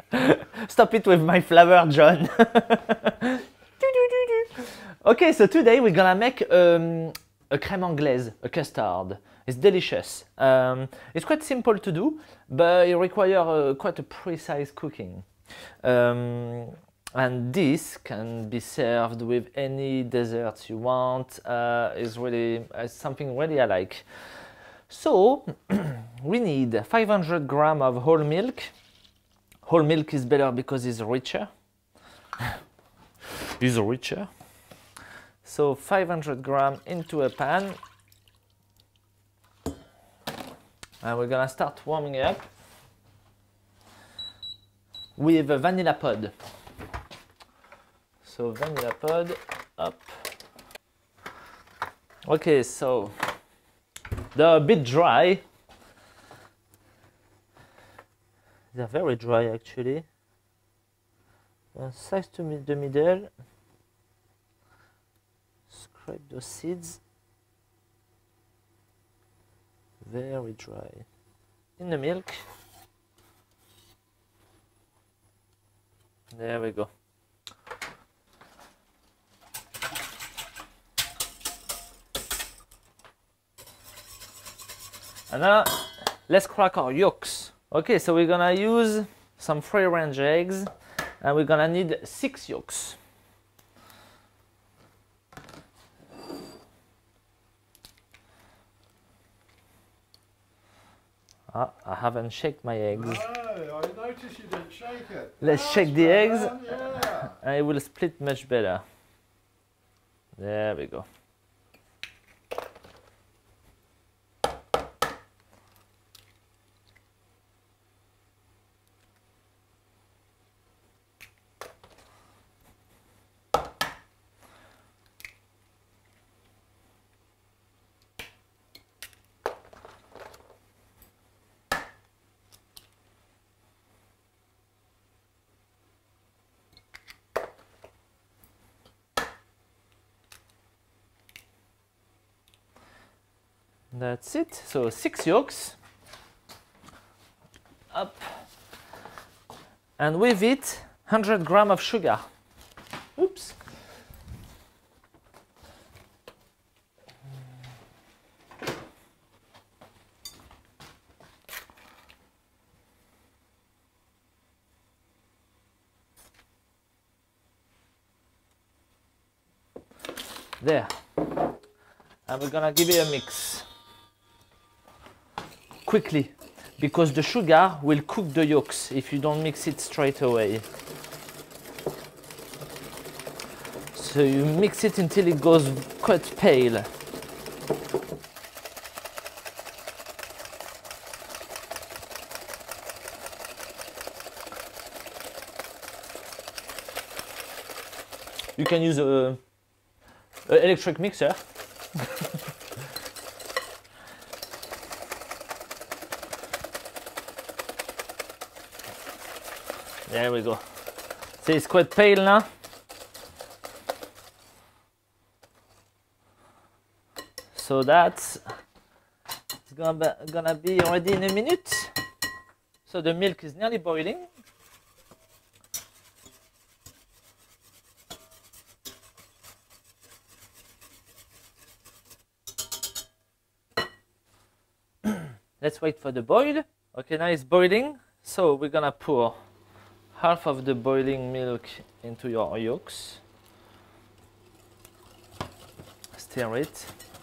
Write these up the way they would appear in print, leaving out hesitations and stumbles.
Stop it with my flour, John. Okay, so today we're gonna make a crème anglaise, a custard. It's delicious. It's quite simple to do, but it requires quite a precise cooking. And this can be served with any desserts you want. It's really something really I like. So we need 500 grams of whole milk. Whole milk is better because it's richer. It's richer. So 500 grams into a pan. And we're gonna start warming up with a vanilla pod. So vanilla pod up. Okay, so they're a bit dry. They're very dry actually. Slice to the middle. Scrape those seeds. Very dry. In the milk. There we go. And now let's crack our yolks. Okay, so we're gonna use some free range eggs and we're gonna need 6 yolks. I haven't shaken my eggs. No, I noticed you didn't shake it. Let's shake the eggs, yeah. and it will split much better. There we go. That's it. So 6 yolks. Up. And with it, 100 grams of sugar. Oops. There. And we're gonna give it a mix. Quickly, because the sugar will cook the yolks if you don't mix it straight away. So you mix it until it goes quite pale. You can use an electric mixer. There we go. See, it's quite pale now. So that's gonna be ready in a minute. So the milk is nearly boiling. Let's wait for the boil. Okay, now it's boiling. So we're gonna pour half of the boiling milk into your yolks. Stir it.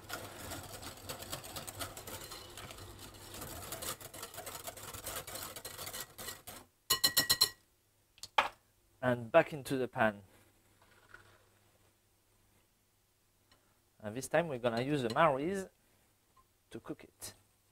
And back into the pan. And this time we're gonna use a Mary's to cook it.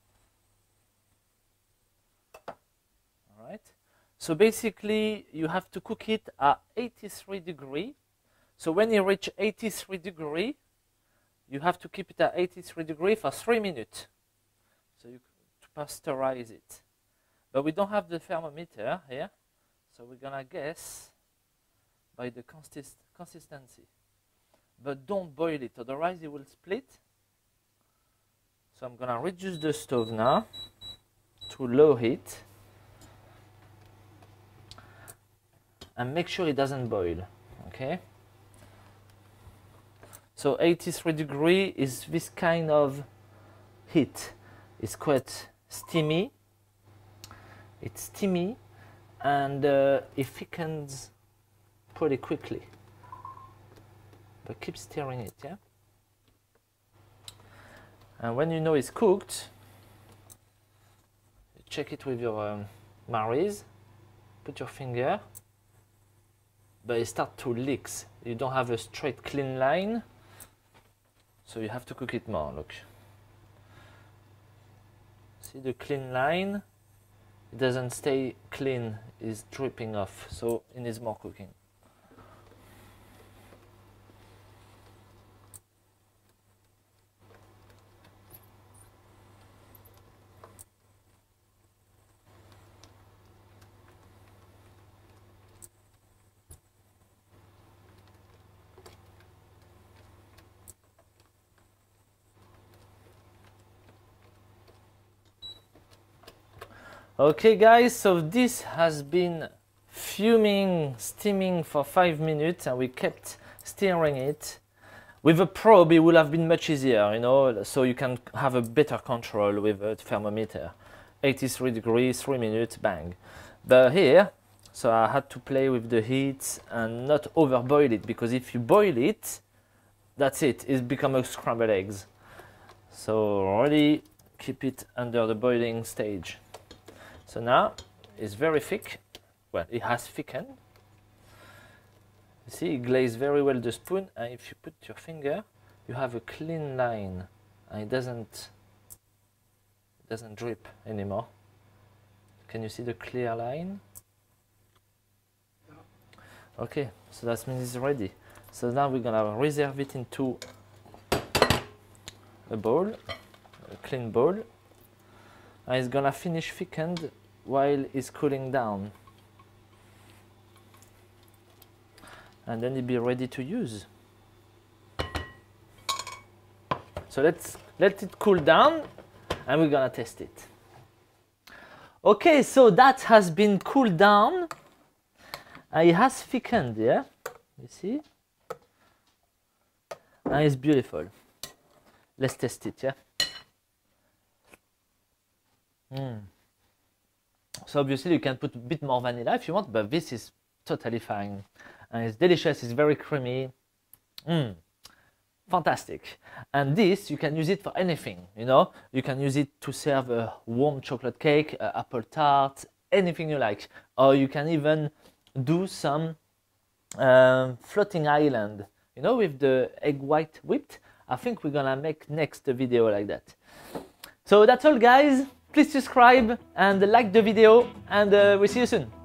All right. So basically, you have to cook it at 83 degrees. So when you reach 83 degrees, you have to keep it at 83 degrees for 3 minutes. So you to pasteurize it. But we don't have the thermometer here, so we're gonna guess by the consistency. But don't boil it, otherwise it will split. So I'm gonna reduce the stove now to low heat. and make sure it doesn't boil. Okay. So 83 degrees is this kind of heat. It's quite steamy. It's steamy, and it thickens pretty quickly. But keep stirring it, yeah? And when you know it's cooked, you check it with your maris, put your finger, but it starts to leak. You don't have a straight clean line, so you have to cook it more, look. See the clean line? It doesn't stay clean, it's dripping off, so it needs more cooking. Okay guys, so this has been fuming, steaming for 5 minutes, and we kept stirring it. With a probe it would have been much easier, you know, so you can have a better control with a thermometer. 83 degrees, 3 minutes, bang. But here, so I had to play with the heat and not overboil it, because if you boil it, that's it, it's become a scrambled eggs. So really keep it under the boiling stage. So now it's very thick. Well, it has thickened. You see, it glazed very well the spoon, and if you put your finger, you have a clean line, and it doesn't drip anymore. Can you see the clear line? Okay, so that means it's ready. So now we're gonna reserve it into a bowl, a clean bowl, and it's gonna finish thickened while it's cooling down, and then it'll be ready to use. So let's let it cool down, and we're gonna test it. Okay, so that has been cooled down, and it has thickened, yeah, you see, and it's beautiful. Let's test it, yeah. So obviously you can put a bit more vanilla if you want, but this is totally fine. And it's delicious, it's very creamy. Fantastic. And this, you can use it for anything, you know. You can use it to serve a warm chocolate cake, apple tart, anything you like. Or you can even do some floating island, you know, with the egg white whipped. I think we're gonna make next a video like that. So that's all guys. Please subscribe and like the video, and we'll see you soon.